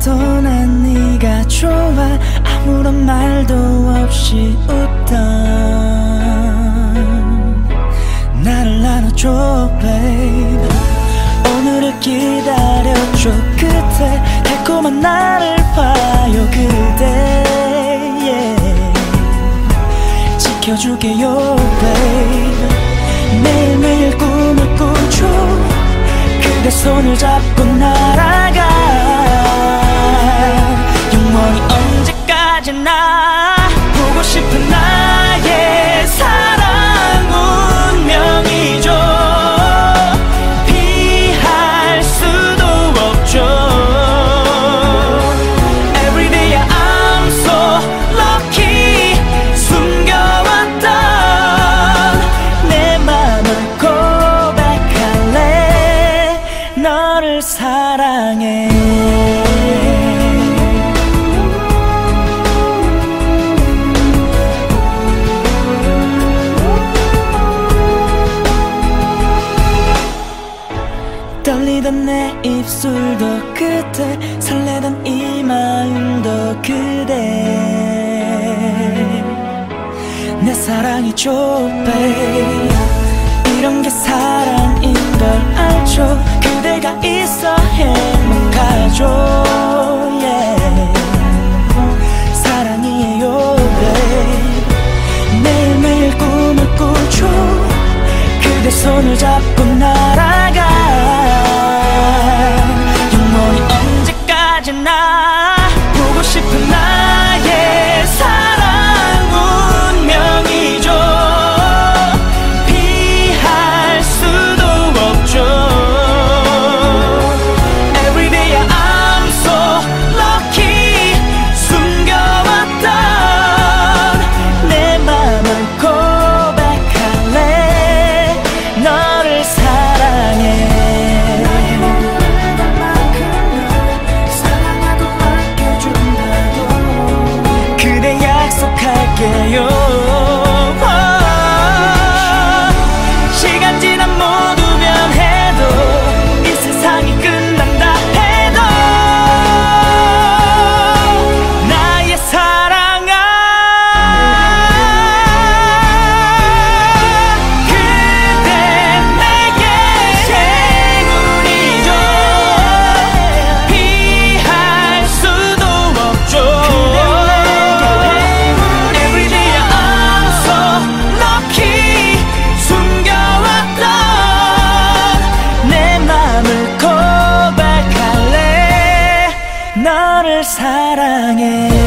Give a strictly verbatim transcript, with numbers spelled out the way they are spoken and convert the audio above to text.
그래서 난 네가 좋아. 아무런 말도 없이 웃던 나를 안아줘 babe. 오늘을 기다려줘 그대. 달콤한 나를 봐요 그대 yeah. 지켜줄게요 babe. 매일매일 꿈을 꾸죠. 그대 손을 잡고 날아가. 영원히 언제까지나 보고 싶은 나의 사랑 운명이죠. 피할 수도 없죠. Everyday I'm so lucky. 숨겨왔던 내 맘을 고백할래. 너를 사랑해. 떨리던 내 입술도 그대. 설레던 이 마음도 그대. 내 사랑이죠 babe. 이런 게 사랑인 걸 알죠. 그대가 있어 행복하죠 yeah. 사랑이에요 babe. 매일매일 꿈을 꾸죠. 그대 손을 잡고 날아가. 영원히 언제까지나 보고 싶은 나의 사랑 운명이죠. 피할 수도 없죠. Everyday I'm so lucky. 숨겨왔던 내 맘을 고백할래. 너를 사랑해. 그대 약속할게요. 시간 지난 모두 변해도 이 세상이 끝난다 해도 나의 사랑아 그대 내게 행운이죠. 피할 수도 없죠. Everyday I'm so lucky. 숨겨왔던 내 맘을 고백할래. 너를 사랑해.